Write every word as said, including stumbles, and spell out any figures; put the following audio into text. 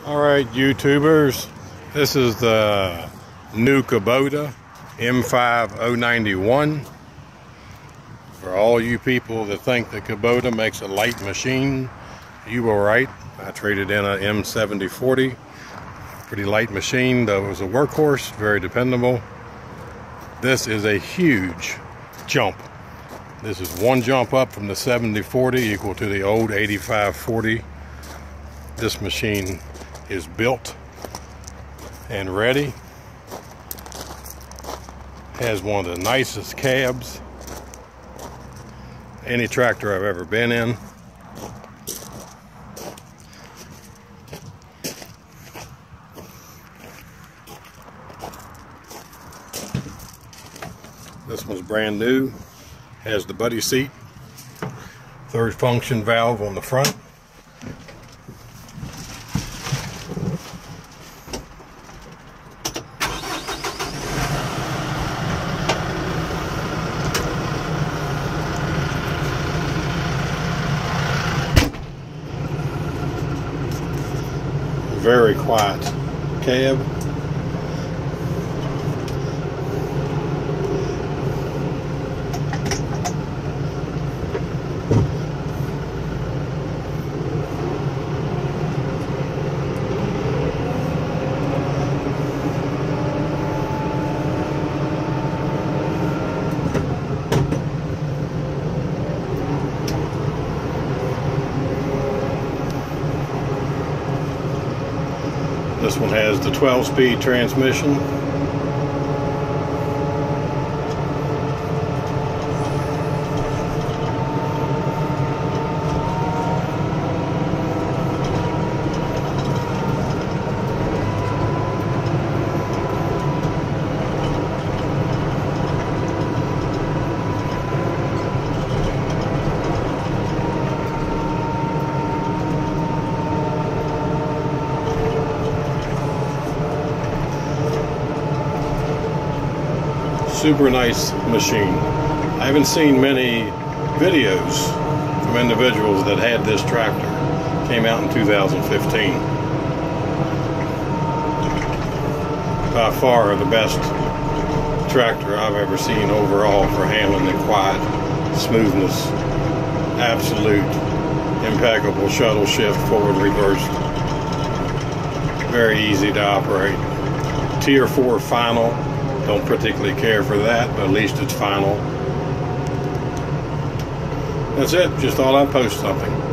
Alright, YouTubers, this is the new Kubota M five oh ninety-one. For all you people that think that Kubota makes a light machine, you were right. I traded in a M seventy forty. Pretty light machine, though it was a workhorse, very dependable. This is a huge jump. This is one jump up from the seventy forty equal to the old eighty-five forty. This machine is built and ready. Has one of the nicest cabs any tractor I've ever been in. This one's brand new. Has the buddy seat, third function valve on the front. Very quiet cab. This one has the twelve speed transmission. Super nice machine. I haven't seen many videos from individuals that had this tractor. Came out in two thousand fifteen. By far the best tractor I've ever seen overall for handling and quiet, smoothness, absolute impeccable shuttle shift, forward, reverse. Very easy to operate. Tier four final. Don't particularly care for that, but at least it's final. That's it. Just thought I'd post something.